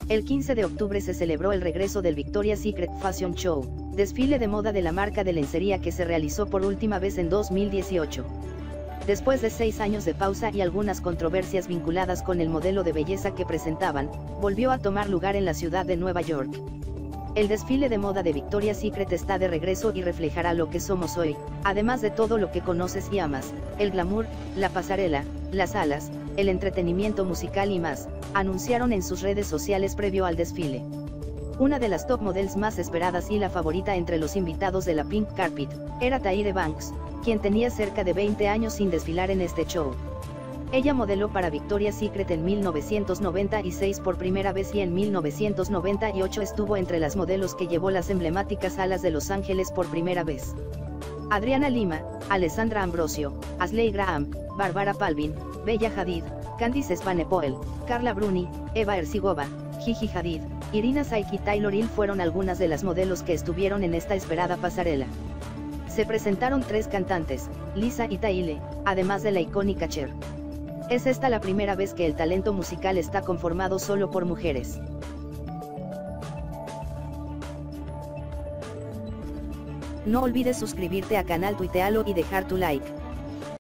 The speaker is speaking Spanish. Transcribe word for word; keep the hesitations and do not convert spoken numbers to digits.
El quince de octubre se celebró el regreso del Victoria's Secret Fashion Show, desfile de moda de la marca de lencería que se realizó por última vez en dos mil dieciocho. Después de seis años de pausa y algunas controversias vinculadas con el modelo de belleza que presentaban, volvió a tomar lugar en la ciudad de Nueva York. El desfile de moda de Victoria's Secret está de regreso y reflejará lo que somos hoy, además de todo lo que conoces y amas, el glamour, la pasarela, las alas, el entretenimiento musical y más, anunciaron en sus redes sociales previo al desfile. Una de las top models más esperadas y la favorita entre los invitados de la Pink Carpet, era Tyra Banks, quien tenía cerca de veinte años sin desfilar en este show. Ella modeló para Victoria's Secret en mil novecientos noventa y seis por primera vez y en mil novecientos noventa y ocho estuvo entre las modelos que llevó las emblemáticas alas de Los Ángeles por primera vez. Adriana Lima, Alessandra Ambrosio, Ashley Graham, Barbara Palvin, Bella Hadid, Candice Svanepoel, Carla Bruni, Eva Herzigova, Gigi Hadid, Irina Shayk y Taylor Hill fueron algunas de las modelos que estuvieron en esta esperada pasarela. Se presentaron tres cantantes, Lisa y Taile, además de la icónica Cher. Es esta la primera vez que el talento musical está conformado solo por mujeres. No olvides suscribirte a canal Tuitealo y dejar tu like.